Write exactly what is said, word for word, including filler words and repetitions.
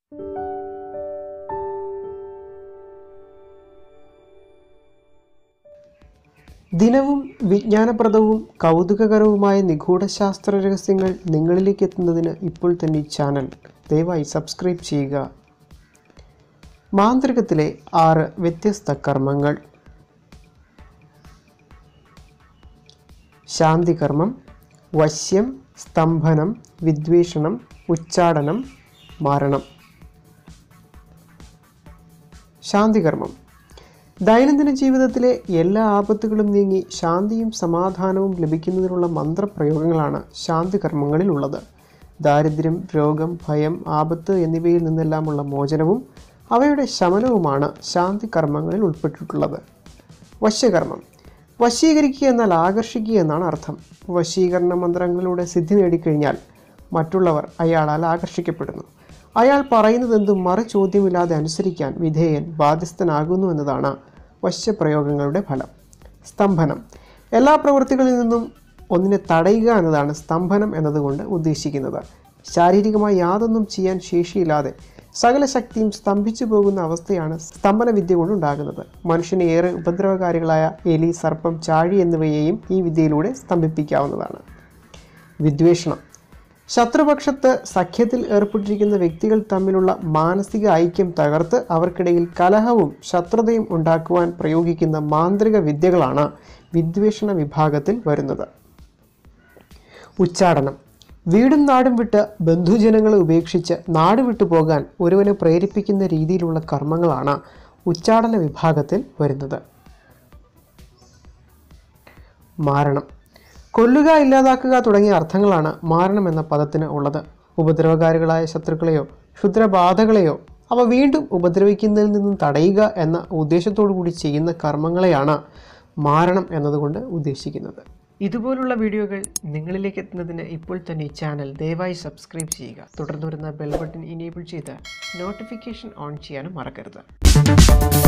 ദിനവും വിജ്ഞാനപ്രദവും കൗതുകകരവുമായ നിഗൂഢ ശാസ്ത്ര രഹസ്യങ്ങൾ നിങ്ങളിലേക്ക് എത്തുന്നതിന് ഇപ്പോൾ തന്നെ ഈ ചാനൽ ദയവായി സബ്സ്ക്രൈബ് ചെയ്യുക. മാന്ത്രികത്തിലെ ആറ് വ്യത്യസ്ത കർമ്മങ്ങൾ. ശാന്തികർമ്മം, വശ്യം, സ്തംഭനം, വിദ്വേഷണം, ഉച്ചാടനം, മാരണം. ശാന്തികർമ്മം ദൈനംദിന ജീവിതത്തിലെ എല്ലാ ആപത്തുകളും നീങ്ങി ശാന്തിയും സമാധാനവും ലഭിക്കുന്നതിനുള്ള മന്ത്രപ്രയോഗങ്ങളാണ് ശാന്തികർമ്മങ്ങളിലുള്ളത്. ദാരിദ്ര്യം, രോഗം, ഭയം, ആപത്ത് എന്നിവയിൽ നിന്നെല്ലാമുള്ള മോചനവും അവയുടെ ശമനവുമാണ് ശാന്തികർമ്മങ്ങളിൽ ഉൾപ്പെട്ടിട്ടുള്ളത്. വശ്യകർമ്മം വശീകരിക്കുക എന്നാൽ ആകർഷിക്കുക എന്നാണ് അർത്ഥം. വശീകരണ മന്ത്രങ്ങളിലൂടെ സിദ്ധി നേടിക്കഴിഞ്ഞാൽ മറ്റുള്ളവർ അയാളാൽ ആകർഷിക്കപ്പെടുന്നു. അയാൾ പറയുന്നതെന്തും മറു ചോദ്യമില്ലാതെ അനുസരിക്കാൻ വിധേയൻ ബാധ്യസ്ഥനാകുന്നു എന്നതാണ് വശ്യപ്രയോഗങ്ങളുടെ ഫലം. സ്തംഭനം എല്ലാ പ്രവൃത്തികളിൽ നിന്നും ഒന്നിനെ തടയുക എന്നതാണ് സ്തംഭനം എന്നതുകൊണ്ട് ഉദ്ദേശിക്കുന്നത്. ശാരീരികമായി യാതൊന്നും ചെയ്യാൻ ശേഷിയില്ലാതെ സകല ശക്തിയും സ്തംഭിച്ചു പോകുന്ന അവസ്ഥയാണ് സ്തംഭന വിദ്യ കൊണ്ടുണ്ടാകുന്നത്. മനുഷ്യന് ഏറെ ഉപദ്രവകാരികളായ എലി, സർപ്പം, ചാഴി എന്നിവയെയും ഈ വിദ്യയിലൂടെ സ്തംഭിപ്പിക്കാവുന്നതാണ്. വിദ്വേഷണം ശത്രുപക്ഷത്ത് സഖ്യത്തിൽ ഏർപ്പെട്ടിരിക്കുന്ന വ്യക്തികൾ തമ്മിലുള്ള മാനസിക ഐക്യം തകർത്ത് അവർക്കിടയിൽ കലഹവും ശത്രുതയും ഉണ്ടാക്കുവാൻ പ്രയോഗിക്കുന്ന മാന്ത്രിക വിദ്യകളാണ് വിദ്വേഷണ വിഭാഗത്തിൽ വരുന്നത്. ഉച്ചാടനം വീടും നാടും വിട്ട് ബന്ധുജനങ്ങളെ ഉപേക്ഷിച്ച് നാട് വിട്ടു പോകാൻ ഒരുവനെ പ്രേരിപ്പിക്കുന്ന രീതിയിലുള്ള കർമ്മങ്ങളാണ് ഉച്ചാടന വിഭാഗത്തിൽ വരുന്നത്. മാരണം കൊല്ലുക, ഇല്ലാതാക്കുക തുടങ്ങിയ അർത്ഥങ്ങളാണ് മാരണം എന്ന പദത്തിന് ഉള്ളത്. ഉപദ്രവകാരികളായ ശത്രുക്കളെയോ ക്ഷുദ്രബാധകളെയോ അവ വീണ്ടും ഉപദ്രവിക്കുന്നതിൽ നിന്നും തടയുക എന്ന ഉദ്ദേശത്തോടു കൂടി ചെയ്യുന്ന കർമ്മങ്ങളെയാണ് മാരണം എന്നതുകൊണ്ട് ഉദ്ദേശിക്കുന്നത്. ഇതുപോലുള്ള വീഡിയോകൾ നിങ്ങളിലേക്ക് എത്തുന്നതിന് ഇപ്പോൾ തന്നെ ഈ ചാനൽ ദയവായി സബ്സ്ക്രൈബ് ചെയ്യുക. തുടർന്ന് വരുന്ന ബെൽ ബട്ടൺ ഇനേബിൾ ചെയ്ത് നോട്ടിഫിക്കേഷൻ ഓൺ ചെയ്യാനും മറക്കരുത്.